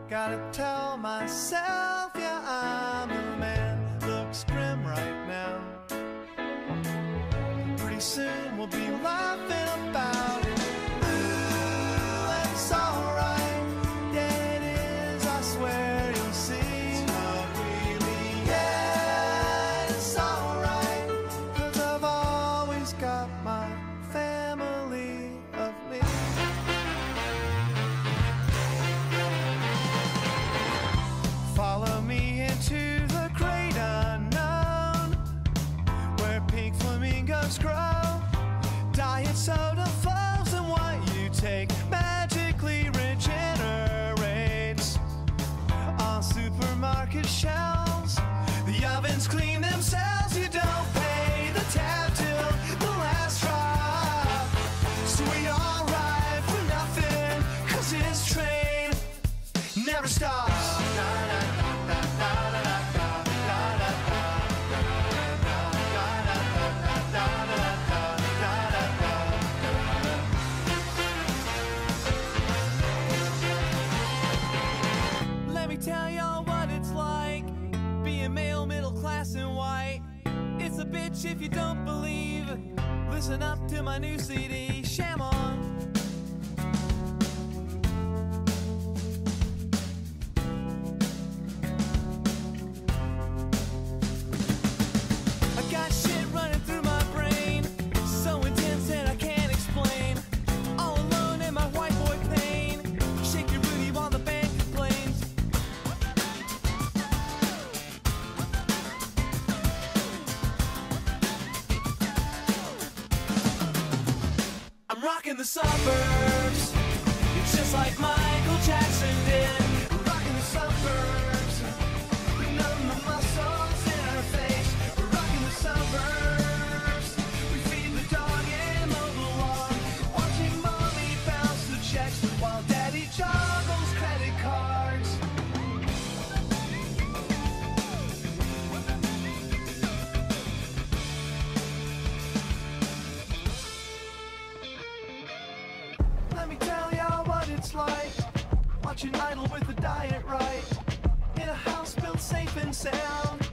Gotta tell myself, yeah, I'm a man. Looks grim right now. Pretty soon we'll be laughing about it. Ooh, it's alright. Yeah, it is, I swear you'll see. It's not really, yeah, it's alright. 'Cause I've always got my family of me. Follow me into the great unknown, where pink flamingos grow. Diet soda flows, and what you take magically regenerates. On supermarket shelves, the ovens clean themselves. You don't pay the tab till the last drop. So we all ride for nothing, 'cause this train never stops. Let me tell y'all what it's like, being male, middle class, and white. It's a bitch if you don't believe. Listen up to my new CD, Sham On. I got shit running through my brain, so intense that I can't explain. All alone in my white boy pain. Shake your booty while the band complains. I'm rocking the suburbs. It's just like Michael Jackson did. We're rocking the suburbs. We numb the muscles in our face. We're rocking the suburbs. We feed the dog and mow the lawn. Watching mommy bounce the checks while daddy juggles credit cards. Let me tell y'all what it's like, watching Idol with the diet right, in a house built safe and sound.